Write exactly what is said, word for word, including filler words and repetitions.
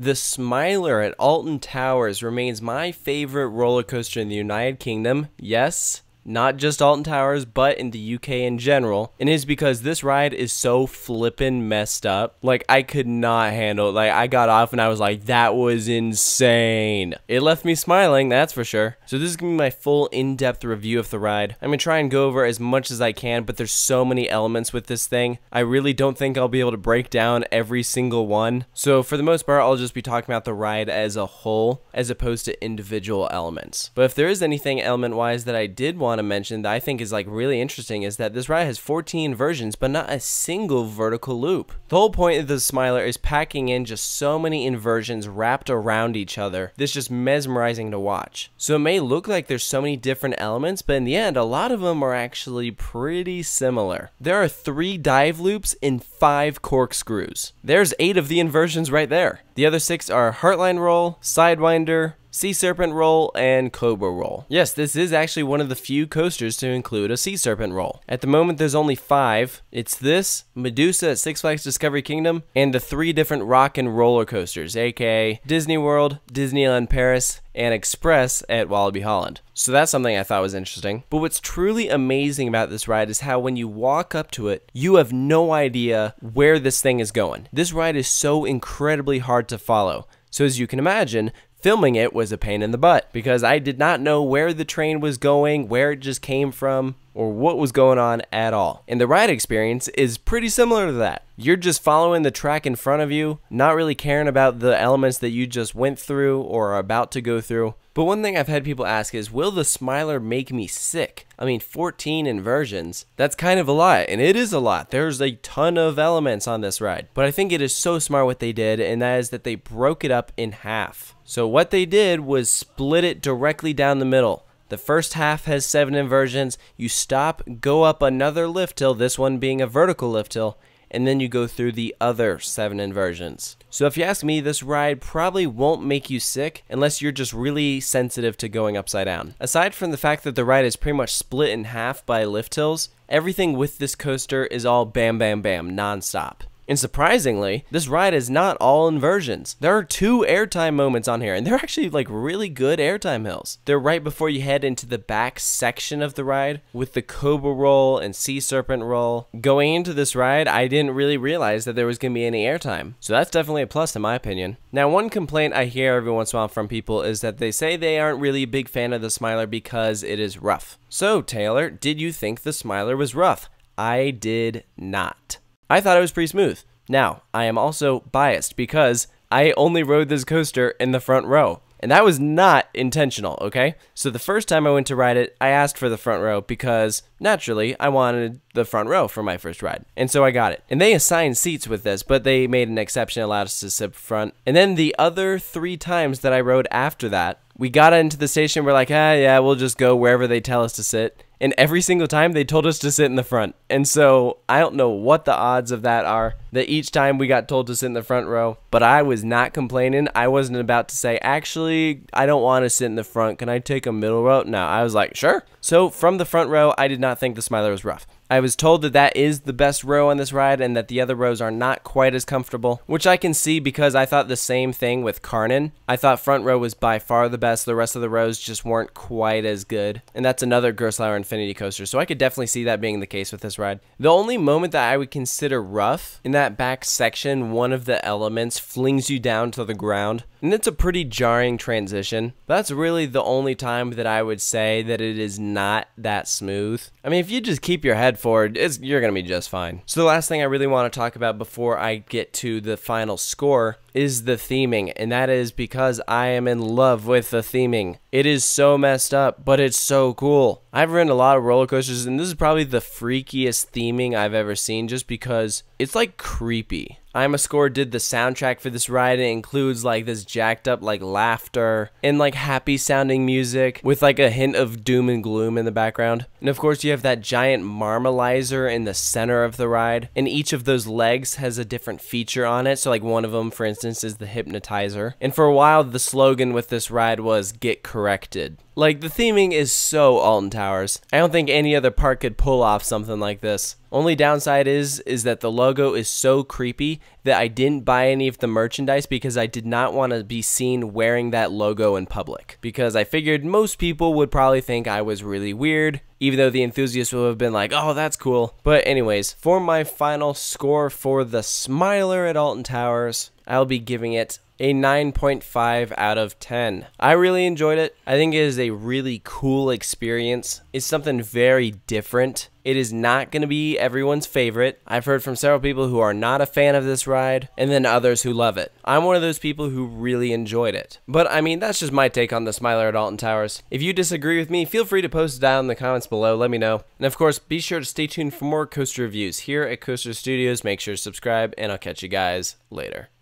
The Smiler at Alton Towers remains my favorite roller coaster in the United Kingdom. Yes, not just Alton Towers, but in the U K in general. And it is because this ride is so flippin' messed up. Like, I could not handle it. Like, I got off and I was like, that was insane. It left me smiling, that's for sure. So this is gonna be my full in-depth review of the ride. I'm gonna try and go over as much as I can, but there's so many elements with this thing. I really don't think I'll be able to break down every single one. So for the most part, I'll just be talking about the ride as a whole, as opposed to individual elements. But if there is anything element-wise that I did want to mention that I think is like really interesting is that this ride has fourteen inversions but not a single vertical loop. The whole point of the Smiler is packing in just so many inversions wrapped around each other. This is just mesmerizing to watch. So it may look like there's so many different elements, but in the end a lot of them are actually pretty similar. There are three dive loops and five corkscrews. There's eight of the inversions right there. The other six are Heartline Roll, Sidewinder, Sea Serpent Roll, and Cobra Roll. Yes, this is actually one of the few coasters to include a Sea Serpent Roll. At the moment, there's only five. It's this, Medusa at Six Flags Discovery Kingdom, and the three different rock and roller coasters, aka Disney World, Disneyland Paris, and Express at Walibi Holland. So that's something I thought was interesting. But what's truly amazing about this ride is how when you walk up to it, you have no idea where this thing is going. This ride is so incredibly hard to follow. So as you can imagine, filming it was a pain in the butt because I did not know where the train was going, where it just came from, or what was going on at all. And the ride experience is pretty similar to that. You're just following the track in front of you, not really caring about the elements that you just went through or are about to go through. But one thing I've had people ask is, will the Smiler make me sick? I mean, fourteen inversions, that's kind of a lot, and it is a lot. There's a ton of elements on this ride. But I think it is so smart what they did, and that is that they broke it up in half. So what they did was split it directly down the middle. The first half has seven inversions. You stop, go up another lift hill, this one being a vertical lift hill, and then you go through the other seven inversions. So if you ask me, this ride probably won't make you sick unless you're just really sensitive to going upside down. Aside from the fact that the ride is pretty much split in half by lift hills, everything with this coaster is all bam bam bam non-stop. And surprisingly, this ride is not all inversions. There are two airtime moments on here, and they're actually like really good airtime hills. They're right before you head into the back section of the ride with the Cobra Roll and Sea Serpent Roll. Going into this ride, I didn't really realize that there was going to be any airtime. So that's definitely a plus in my opinion. Now, one complaint I hear every once in a while from people is that they say they aren't really a big fan of the Smiler because it is rough. So Taylor, did you think the Smiler was rough? I did not. I thought it was pretty smooth. Now, I am also biased because I only rode this coaster in the front row. And that was not intentional, okay? So the first time I went to ride it, I asked for the front row because, naturally, I wanted the front row for my first ride. And so I got it. And they assigned seats with this, but they made an exception, allowed us to sit front. And then the other three times that I rode after that, we got into the station, we're like, ah, yeah, we'll just go wherever they tell us to sit. And every single time they told us to sit in the front. And so I don't know what the odds of that are, that each time we got told to sit in the front row, but I was not complaining. I wasn't about to say, actually, I don't want to sit in the front. Can I take a middle row? No, I was like, sure. So from the front row, I did not think the Smiler was rough. I was told that that is the best row on this ride and that the other rows are not quite as comfortable, which I can see because I thought the same thing with Canon. I thought front row was by far the best. The rest of the rows just weren't quite as good. And that's another Gerstlauer Infinity coaster, so I could definitely see that being the case with this ride. The only moment that I would consider rough, in that back section, one of the elements flings you down to the ground. And it's a pretty jarring transition. But that's really the only time that I would say that it is not that smooth. I mean, if you just keep your head forward, it's, you're going to be just fine. So the last thing I really want to talk about before I get to the final score is the theming, and that is because I am in love with the theming. It is so messed up, but it's so cool. I've ridden a lot of roller coasters, and this is probably the freakiest theming I've ever seen just because it's like creepy. IMAscore did the soundtrack for this ride. It includes like this jacked up like laughter and like happy sounding music with like a hint of doom and gloom in the background. And of course you have that giant marmalizer in the center of the ride, and each of those legs has a different feature on it. So like one of them, for instance, is the hypnotizer. And for a while the slogan with this ride was "Get Corrected." Like, the theming is so Alton Towers. I don't think any other park could pull off something like this. Only downside is is that the logo is so creepy that I didn't buy any of the merchandise because I did not want to be seen wearing that logo in public, because I figured most people would probably think I was really weird, even though the enthusiasts would have been like, oh, that's cool. But anyways, for my final score for the Smiler at Alton Towers, I'll be giving it a nine point five out of ten. I really enjoyed it. I think it is a really cool experience. It's something very different. It is not going to be everyone's favorite. I've heard from several people who are not a fan of this ride, and then others who love it. I'm one of those people who really enjoyed it. But I mean, that's just my take on the Smiler at Alton Towers. If you disagree with me, feel free to post it down in the comments below. Let me know. And of course, be sure to stay tuned for more coaster reviews here at Coaster Studios. Make sure to subscribe, and I'll catch you guys later.